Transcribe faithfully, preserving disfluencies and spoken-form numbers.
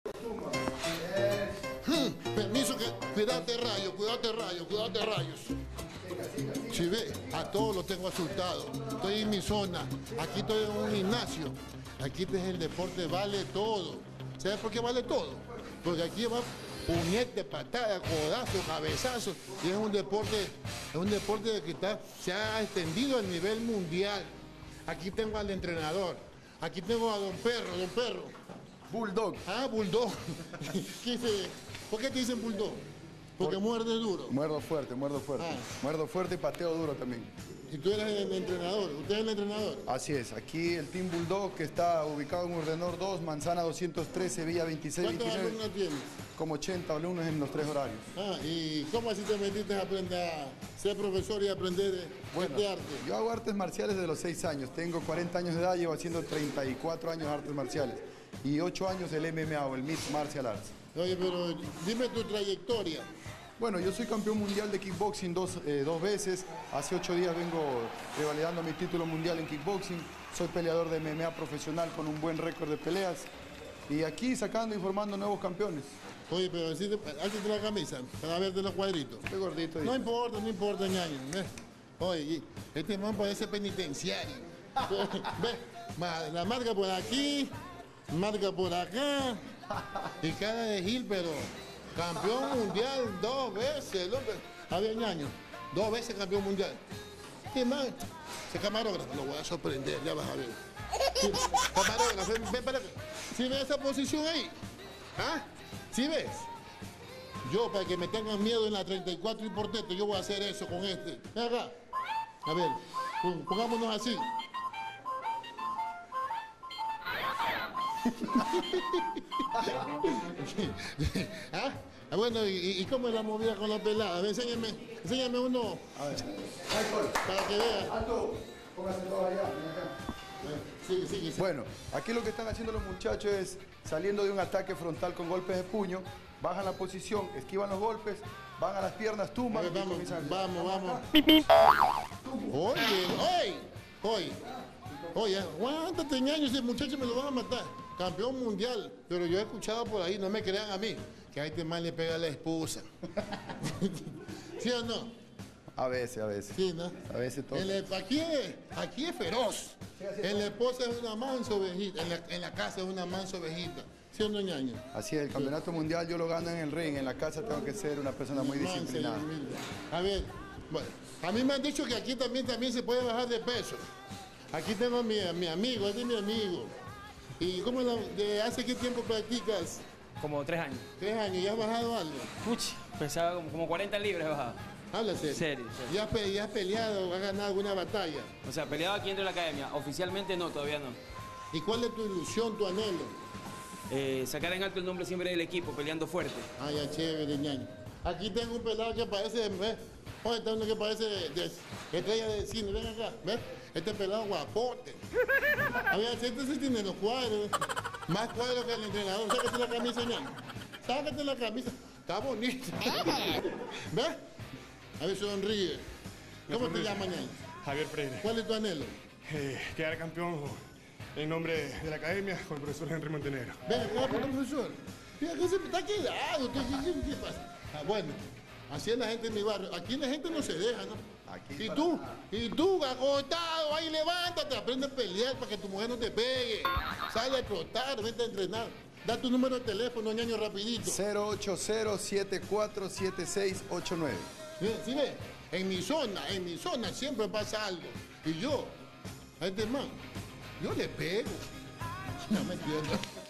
Hmm, permiso que... Cuídate rayos, cuídate rayos, cuídate rayos. Si ve, a todos los tengo asustados. Estoy en mi zona. Aquí estoy en un gimnasio. Aquí este es el deporte, vale todo. ¿Sabes por qué vale todo? Porque aquí va puñete, patada, codazo, cabezazo. Y es un deporte, es un deporte que está, se ha extendido a nivel mundial. Aquí tengo al entrenador. Aquí tengo a don Perro, don Perro. Bulldog. Ah, Bulldog. ¿Qué dice? ¿Por qué te dicen Bulldog? Porque Por... muerde duro. Muerdo fuerte, muerdo fuerte. Ah. Muerdo fuerte y pateo duro también. ¿Y tú eres el entrenador? ¿Usted es el entrenador? Así es. Aquí el Team Bulldog, que está ubicado en Urdenor dos, Manzana doscientos trece, Villa veintiséis veintinueve. ¿Cuántos alumnos tienes? Como ochenta alumnos en los tres horarios. Ah, ¿y cómo así te metiste a aprender a ser profesor y aprender bueno, este arte? Yo hago artes marciales desde los seis años. Tengo cuarenta años de edad, llevo haciendo treinta y cuatro años de artes marciales. Y ocho años el M M A o el Mixed Martial Arts. Oye, pero dime tu trayectoria. Bueno, yo soy campeón mundial de kickboxing dos, eh, dos veces. Hace ocho días vengo revalidando mi título mundial en kickboxing. Soy peleador de M M A profesional con un buen récord de peleas. Y aquí sacando y formando nuevos campeones. Oye, pero hazte la camisa para verte los cuadritos. Estoy gordito. No importa, no importa, ñaño. ¿Eh? Oye, este man parece penitenciario. Ve, la marca por aquí, marca por acá. Y cara de Gil, pero campeón mundial dos veces. Dos veces. Había ñaño, dos veces campeón mundial. ¿Qué man? Ese camarógrafo lo voy a sorprender, ya vas a ver. Sí, camarógrafo, ven, ven para acá. ¿Sí ves esa posición ahí? ¿Ah? ¿Sí ves? Yo, para que me tengan miedo en la treinta y cuatro y por teto, yo voy a hacer eso con este. Ven acá. A ver, pongámonos así. ¿Ah? Bueno, ¿y, y cómo es la movida con la pelada? A ver, enséñame, enséñame uno. A ver. Para que vea. Alto, póngase todo allá. Sigue, sigue, sigue. Bueno, aquí lo que están haciendo los muchachos es saliendo de un ataque frontal con golpes de puño, bajan la posición, esquivan los golpes, van a las piernas, tumban ver, vamos, y comienzan. Vamos, vamos. Oye, oye, oye, oye, aguántate, ñaño, ese muchacho me lo van a matar. Campeón mundial, pero yo he escuchado por ahí, no me crean a mí, que a este man le pega a la esposa. ¿Sí o no? A veces, a veces. Sí, ¿no? A veces todo. El, aquí, es, aquí es feroz. En la esposa es una mansa ovejita, en la, en la casa es una mansa ovejita. ¿Sí o no, ñaño? Así es, el campeonato sí. mundial yo lo gano en el ring, en la casa tengo que ser una persona muy mansa, disciplinada. A ver, bueno, a mí me han dicho que aquí también, también se puede bajar de peso. Aquí tengo a mi, a mi amigo, este es mi amigo. ¿Y cómo la, de hace qué tiempo practicas? Como tres años. ¿Tres años? ¿Y has bajado algo? Puch, pesaba como, como cuarenta libras he bajado. Háblase. Serio, serio. ¿Ya has, pe ¿Ya has peleado o has ganado alguna batalla? O sea, peleado aquí dentro de la academia. Oficialmente no, todavía no. ¿Y cuál es tu ilusión, tu anhelo? Eh, sacar en alto el nombre siempre del equipo, peleando fuerte. Ah, ya chévere, ñaño. Aquí tengo un pelado que parece, ¿ves? Oye, está uno que parece de, de, de estrella de cine, ven acá, ¿ves? Este pelado guapote. A ver, este sí tiene los cuadros, más cuadros que el entrenador. Sácate la camisa, ñaño. Sácate la camisa. Está bonito. ¿Ves? A ver, sonríe. ¿Cómo te llamas, ñaño? Javier Freire. ¿Cuál es tu anhelo? Eh, quedar campeón en nombre de la academia con el profesor Henry Montenegro. Ven, acá, profesor. Mira, que se está quedado. ¿Qué, qué, qué pasa? Ah, bueno, así es la gente en mi barrio. Aquí la gente no se deja, ¿no? Aquí y tú, nada. y tú, agotado, ahí levántate, aprende a pelear para que tu mujer no te pegue. Sale a trotar, vete a entrenar. Da tu número de teléfono, ñaño, rapidito. cero ocho cero, siete cuatro siete seis ocho nueve. ¿Sí ves? En mi zona, en mi zona siempre pasa algo. Y yo, a este man, yo le pego. No me entiendo.